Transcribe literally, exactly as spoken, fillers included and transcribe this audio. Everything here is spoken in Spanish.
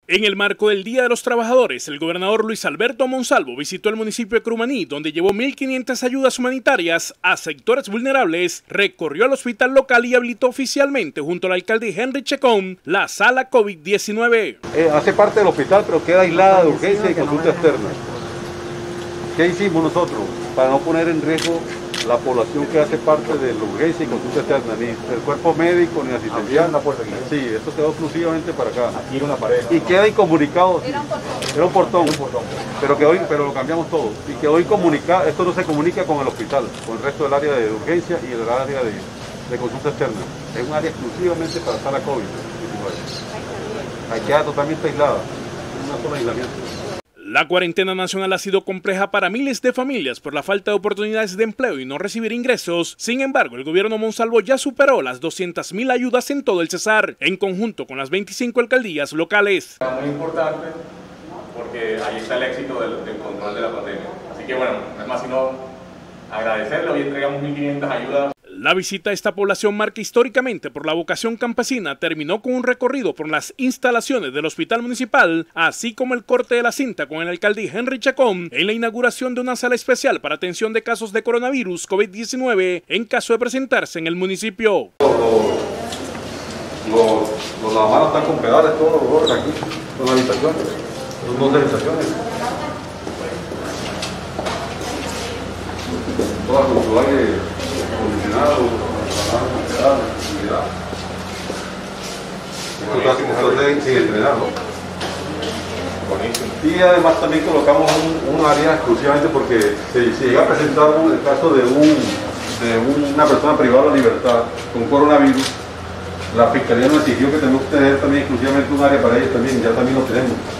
En el marco del Día de los Trabajadores, el gobernador Luis Alberto Monsalvo visitó el municipio de Crumaní, donde llevó mil quinientas ayudas humanitarias a sectores vulnerables, recorrió el hospital local y habilitó oficialmente, junto al alcalde Henry Chacón, la sala COVID diecinueve. Eh, hace parte del hospital, pero queda aislada de urgencia y consulta externa. ¿Qué hicimos nosotros? Para no poner en riesgo la población que hace parte de la urgencia y consulta externa, ni el cuerpo médico, ni asistencial. Una puerta aquí. Sí, esto quedó exclusivamente para acá. Aquí era una pared. Y queda incomunicado. Era un portón. Era un portón. Era un portón. Pero, quedó, pero lo cambiamos todo. Y quedó incomunicado. Esto no se comunica con el hospital, con el resto del área de urgencia y el área de, de consulta externa. Es un área exclusivamente para sala COVID diecinueve. Ahí queda totalmente aislada. Es una sola aislamiento. La cuarentena nacional ha sido compleja para miles de familias por la falta de oportunidades de empleo y no recibir ingresos. Sin embargo, el gobierno Monsalvo ya superó las doscientas mil ayudas en todo el Cesar, en conjunto con las veinticinco alcaldías locales. Muy importante porque ahí está el éxito del, del control de la pandemia. Así que bueno, no es más sino agradecerle. Hoy entregamos mil quinientas ayudas. La visita a esta población, marca históricamente por la vocación campesina, terminó con un recorrido por las instalaciones del hospital municipal, así como el corte de la cinta con el alcalde Henry Chacón en la inauguración de una sala especial para atención de casos de coronavirus COVID diecinueve en caso de presentarse en el municipio. Los, los, los lavamanos están con pedales, todos los bordes aquí, con las habitaciones, son dos habitaciones. Todas con su aire acondicionado, esto sin entrenarlo. Y además también colocamos un, un área exclusivamente porque si, si llega a presentar un, el caso de, un, de una persona privada de la libertad con coronavirus, la Fiscalía nos exigió que tenemos que tener también exclusivamente un área para ellos también, ya también lo tenemos.